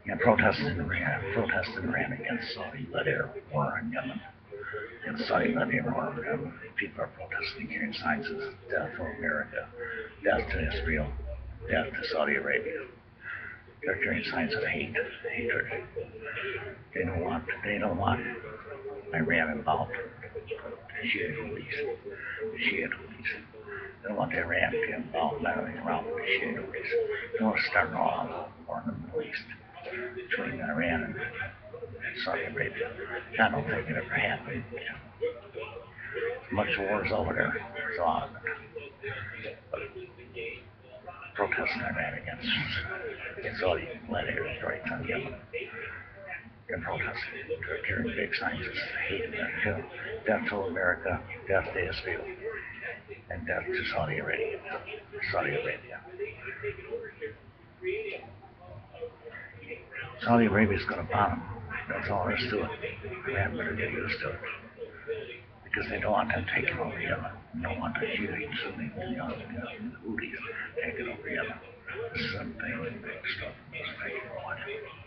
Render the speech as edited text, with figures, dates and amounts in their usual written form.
And protesting Iran against Saudi-led air war in Yemen. And Saudi-led air war in Yemen. People are protesting, carrying signs of death for America, death to Israel, death to Saudi Arabia. They're carrying signs of hatred. They don't want Iran involved. The Shia Houthis. They don't want Iran to get involved meddling around with the Shia Houthis. They want to start an all-out war in the Middle East between Iran and Saudi Arabia. I don't think it ever happened. Much wars over there. There's a lot of it. But protesting Iran against Saudi-led air strikes on Yemen. They're protesting. They're carrying big signs of hate and death to America, death to Israel, and death to Saudi Arabia. Saudi Arabia's going to bomb them. That's all there is to it. Iran better get used to it. Because they don't want them taking over Yemen. They don't want the Shiites and the Houthis taking over Yemen. This is a big stuff. It's taking over.